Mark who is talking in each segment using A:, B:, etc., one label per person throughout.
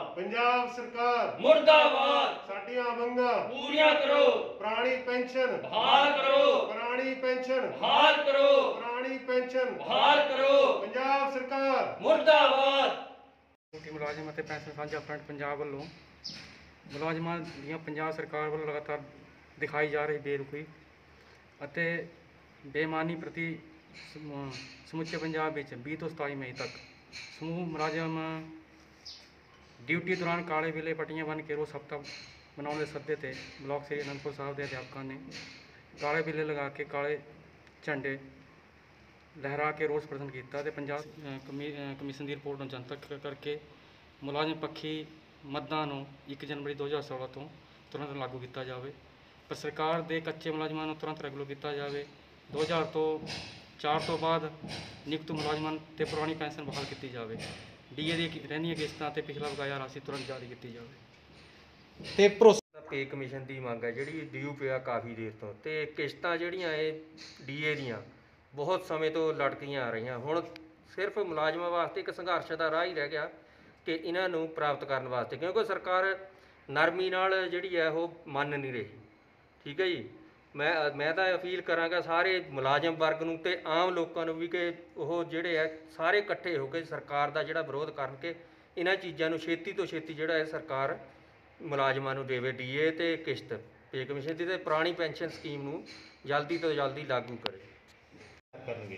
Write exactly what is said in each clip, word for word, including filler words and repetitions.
A: पंजाब सरकार
B: मुर्दाबाद।
A: साडियां मंगां
B: पूरियां करो।
A: पुरानी पेंशन
B: बहाल करो।
A: पुरानी पेंशन
B: बहाल करो।
A: पुरानी पेंशन
B: बहाल करो।
A: पंजाब सरकार
B: मुर्दाबाद।
C: ਕਿ ਮੁਲਾਜ਼ਮ ਅਤੇ ਪੈਨਸ਼ਨ ਸਾਂਝਾ ਫਰੰਟ ਪੰਜਾਬ ਵੱਲੋਂ ਮੁਲਾਜ਼ਮਾਂ ਦੀਆਂ ਪੰਜਾਬ ਸਰਕਾਰ ਵੱਲੋਂ ਲਗਾਤਾਰ ਦਿਖਾਈ ਜਾ ਰਹੀ ਬੇਰੁਖੀ ਅਤੇ ਬੇਈਮਾਨੀ ਪ੍ਰਤੀ ਸਮੂ- ਸਮੁੱਚੇ ਪੰਜਾਬ ਵਿੱਚ ਵੀਹ ਤੋਂ ਸਤਾਈ ਮਈ ਤੱਕ ਸਮੂਹ ਮੁਲਾਜ਼ਮ ਡਿਊਟੀ ਦੌਰਾਨ ਕਾਲੇ ਬਿੱਲੇ ਪੱਟੀਆਂ ਬੰਨ੍ਹ ਕੇ ਰੋਸ ਹਫ਼ਤਾ ਮਨਾਉਣ ਦੇ ਸੱਦੇ 'ਤੇ ਬਲਾਕ ਸ੍ਰੀ ਅਨੰਦਪੁਰ ਸਾਹਿਬ ਦੇ ਅਧਿਆਪਕਾਂ ਨੇ ਕਾਲੇ ਬਿੱਲੇ ਲਗਾ ਕੇ ਕਾਲੇ ਝੰਡੇ ਲਹਿਰਾ ਕੇ ਰੋਸ ਪ੍ਰਦਰਸ਼ਨ ਕੀਤਾ ਤੇ ਪੰਜਾਬ ਅ, ਕਮੀ ਅ, ਕਮਿਸ਼ਨ ਦੀ ਰਿਪੋਰਟ ਨੂੰ ਜਨਤਕ ਕਰਕੇ ਮੁਲਾਜ਼ਮ ਪੱਖੀ ਮੱਦਾਂ ਨੂੰ ਇੱਕ ਜਨਵਰੀ ਦੋ ਹਜ਼ਾਰ ਸੋਲਾਂ ਤੋਂ ਤੁਰੰਤ ਲਾਗੂ ਕੀਤਾ ਜਾਵੇ, ਪਰ ਸਰਕਾਰ ਦੇ ਕੱਚੇ ਮੁਲਾਜ਼ਮਾਂ ਨੂੰ ਤੁਰੰਤ ਰੈਗੂਲਰ ਕੀਤਾ ਜਾਵੇ। ਦੋ ਹਜ਼ਾਰ ਤੋਂ ਚਾਰ ਤੋਂ ਬਾਅਦ ਨਿਯੁਕਤ ਮੁਲਾਜ਼ਮਾਂ ਤੇ ਪੁਰਾਣੀ ਪੈਨਸ਼ਨ ਬਹਾਲ ਕੀਤੀ ਜਾਵੇ। ਡੀਏ ਦੀ ਰਹਿੰਦੀਆਂ ਕਿਸ਼ਤਾਂ ਤੇ ਪਿਛਲਾ ਬਕਾਇਆ ਰਾਸ਼ੀ ਤੁਰੰਤ ਜਾਰੀ ਕੀਤੀ ਜਾਵੇ।
D: ਤੇ ਭਰੋਸਾ ਪੇ ਕਮਿਸ਼ਨ ਦੀ ਮੰਗ ਹੈ ਜਿਹੜੀ ਡਿਊ ਪਿਆ ਕਾਫੀ ਦੇਰ ਤੋਂ, ਤੇ ਕਿਸ਼ਤਾਂ ਜਿਹੜੀਆਂ ਇਹ ਡੀਏ ਦੀਆਂ ਬਹੁਤ ਸਮੇਂ ਤੋਂ ਲਟਕੀਆਂ ਆ ਰਹੀਆਂ। ਹੁਣ ਸਿਰਫ ਮੁਲਾਜ਼ਮਾਂ ਵਾਸਤੇ ਇੱਕ ਸੰਘਰਸ਼ ਦਾ ਰਾਹ ਹੀ ਰਹਿ ਗਿਆ ਕਿ ਇਹਨਾਂ ਨੂੰ ਪ੍ਰਾਪਤ ਕਰਨ ਵਾਸਤੇ, ਕਿਉਂਕਿ ਸਰਕਾਰ ਨਰਮੀ ਨਾਲ ਜਿਹੜੀ ਹੈ ਉਹ ਮੰਨ ਨਹੀਂ ਰਹੀ। ਠੀਕ ਹੈ ਜੀ, ਮੈਂ ਮੈਂ ਤਾਂ ਅਪੀਲ ਕਰਾਂਗਾ ਸਾਰੇ ਮੁਲਾਜ਼ਮ ਵਰਗ ਨੂੰ ਤੇ ਆਮ ਲੋਕਾਂ ਨੂੰ ਵੀ ਕਿ ਉਹ ਜਿਹੜੇ ਹੈ ਸਾਰੇ ਇਕੱਠੇ ਹੋ ਕੇ ਸਰਕਾਰ ਦਾ ਜਿਹੜਾ ਵਿਰੋਧ ਕਰਨ ਕਿ ਇਹਨਾਂ ਚੀਜ਼ਾਂ ਨੂੰ ਛੇਤੀ ਤੋਂ ਛੇਤੀ ਜਿਹੜਾ ਹੈ ਸਰਕਾਰ ਮੁਲਾਜ਼ਮਾਂ ਨੂੰ ਦੇਵੇ ਡੀਏ ਤੇ ਕਿਸ਼ਤ ਪੇ ਕਮਿਸ਼ਨ ਦੀ, ਤੇ ਪੁਰਾਣੀ ਪੈਨਸ਼ਨ ਸਕੀਮ ਨੂੰ ਜਲਦੀ ਤੋਂ ਜਲਦੀ ਲਾਗੂ ਕਰੇ
A: ਕਰਨਗੇ।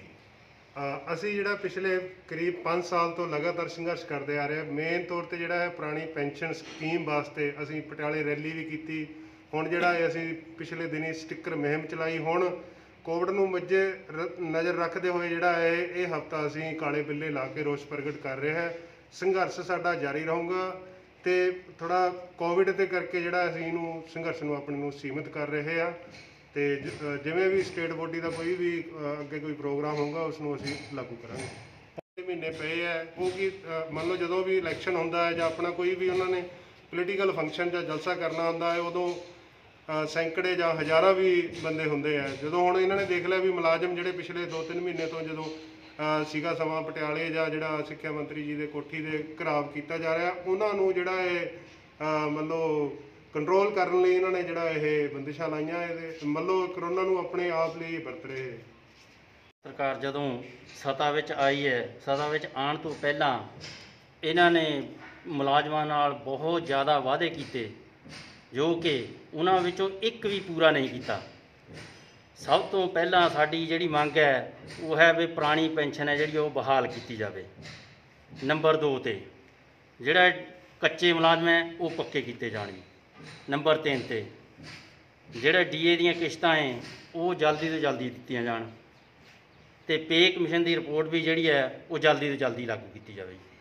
A: ਅ, ਅਸੀਂ ਜਿਹੜਾ ਪਿਛਲੇ ਕਰੀਬ ਪੰਜ ਸਾਲ ਤੋਂ ਲਗਾਤਾਰ ਸੰਘਰਸ਼ ਕਰਦੇ ਆ ਰਹੇ ਹਾਂ। ਮੇਨ ਤੌਰ ਤੇ ਜਿਹੜਾ ਹੈ ਪੁਰਾਣੀ ਪੈਨਸ਼ਨ ਸਕੀਮ ਵਾਸਤੇ ਅਸੀਂ ਪਟਿਆਲੇ ਰੈਲੀ ਵੀ ਕੀਤੀ। ਹੁਣ ਜਿਹੜਾ ਹੈ ਅਸੀਂ ਪਿਛਲੇ ਦਿਨੀ ਸਟicker ਮੁਹਿੰਮ ਚਲਾਈ। ਹੁਣ ਕੋਵਿਡ ਨੂੰ ਮੱਝੇ ਨਜ਼ਰ ਰੱਖਦੇ ਹੋਏ ਜਿਹੜਾ ਹੈ ਇਹ ਹਫਤਾ ਅਸੀਂ ਕਾਲੇ ਬਿੱਲੇ ਲਾ ਕੇ ਰੋਸ ਪ੍ਰਗਟ ਕਰ ਰਹੇ ਹਾਂ। ਸੰਘਰਸ਼ ਸਾਡਾ ਜਾਰੀ ਰਹੂਗਾ ਤੇ ਥੋੜਾ ਕੋਵਿਡ ਦੇ ਕਰਕੇ ਜਿਹੜਾ ਅਸੀਂ ਇਹਨੂੰ ਸੰਘਰਸ਼ ਨੂੰ ਆਪਣੇ ਨੂੰ ਸੀਮਿਤ ਕਰ ਰਹੇ ਹਾਂ ਤੇ ਜਿਵੇਂ ਵੀ ਸਟੇਟ ਬੋਡੀ ਦਾ ਕੋਈ ਵੀ ਅੱਗੇ ਕੋਈ ਪ੍ਰੋਗਰਾਮ ਹੋਊਗਾ ਉਸ ਨੂੰ ਅਸੀਂ ਲਾਗੂ ਕਰਾਂਗੇ। ਮਹੀਨੇ ਪਏ ਹੈ ਕਿਉਂਕਿ ਮੰਨ ਲਓ ਜਦੋਂ ਵੀ ਇਲੈਕਸ਼ਨ ਹੁੰਦਾ ਹੈ ਜਾਂ ਆਪਣਾ ਕੋਈ ਵੀ ਉਹਨਾਂ ਨੇ ਪੋਲੀਟੀਕਲ ਫੰਕਸ਼ਨ ਜਾਂ ਜਲਸਾ ਕਰਨਾ ਹੁੰਦਾ ਹੈ ਉਦੋਂ ਸੈਂਕੜੇ ਜਾਂ ਹਜ਼ਾਰਾਂ ਵੀ ਬੰਦੇ ਹੁੰਦੇ ਆ। ਜਦੋਂ ਹੁਣ ਇਹਨਾਂ ਨੇ ਦੇਖ ਲਿਆ ਵੀ ਮੁਲਾਜ਼ਮ ਜਿਹੜੇ ਪਿਛਲੇ ਦੋ ਤਿੰਨ ਮਹੀਨੇ ਤੋਂ ਜਦੋਂ ਸੀਗਾ ਸਮਾਂ ਪਟਿਆਲੇ ਜਾਂ ਜਿਹੜਾ ਸਿੱਖਿਆ ਮੰਤਰੀ ਜੀ ਦੇ ਕੋਠੀ ਦੇ ਘਿਰਾਵ ਕੀਤਾ ਜਾ ਰਿਹਾ, ਉਹਨਾਂ ਨੂੰ ਜਿਹੜਾ ਇਹ ਮੰਨ ਲਓ ਕੰਟਰੋਲ ਕਰਨ ਲਈ ਇਹਨਾਂ ਨੇ ਜਿਹੜਾ ਇਹ ਬੰਦਿਸ਼ਾਂ ਲਾਈਆਂ। ਇਹਦੇ ਮੰਨ ਲਓ ਕਰੋਨਾ ਨੂੰ ਆਪਣੇ ਆਪ ਲਈ ਵਰਤ ਰਹੇ।
E: ਸਰਕਾਰ ਜਦੋਂ ਸੱਤਾ ਵਿੱਚ ਆਈ ਹੈ, ਸੱਤਾ ਵਿੱਚ ਆਉਣ ਤੋਂ ਪਹਿਲਾਂ ਇਹਨਾਂ ਨੇ ਮੁਲਾਜ਼ਮਾਂ ਨਾਲ ਬਹੁਤ ਜ਼ਿਆਦਾ ਵਾਅਦੇ ਕੀਤੇ ਜੋ ਕਿ ਉਹਨਾਂ ਵਿੱਚੋਂ ਇੱਕ ਵੀ ਪੂਰਾ ਨਹੀਂ ਕੀਤਾ। ਸਭ ਤੋਂ ਪਹਿਲਾਂ ਸਾਡੀ ਜਿਹੜੀ ਮੰਗ ਹੈ ਉਹ ਹੈ ਵੀ ਪੁਰਾਣੀ ਪੈਨਸ਼ਨ ਹੈ ਜਿਹੜੀ ਉਹ ਬਹਾਲ ਕੀਤੀ ਜਾਵੇ। ਨੰਬਰ ਦੋ 'ਤੇ ਜਿਹੜਾ ਕੱਚੇ ਮੁਲਾਜ਼ਮ ਹੈ ਉਹ ਪੱਕੇ ਕੀਤੇ ਜਾਣ। ਨੰਬਰ ਤਿੰਨ 'ਤੇ ਜਿਹੜਾ ਡੀਏ ਦੀਆਂ ਕਿਸ਼ਤਾਂ ਹੈ ਉਹ ਜਲਦੀ ਤੋਂ ਜਲਦੀ ਦਿੱਤੀਆਂ ਜਾਣ ਅਤੇ ਪੇ ਕਮਿਸ਼ਨ ਦੀ ਰਿਪੋਰਟ ਵੀ ਜਿਹੜੀ ਹੈ ਉਹ ਜਲਦੀ ਤੋਂ ਜਲਦੀ ਲਾਗੂ ਕੀਤੀ ਜਾਵੇ।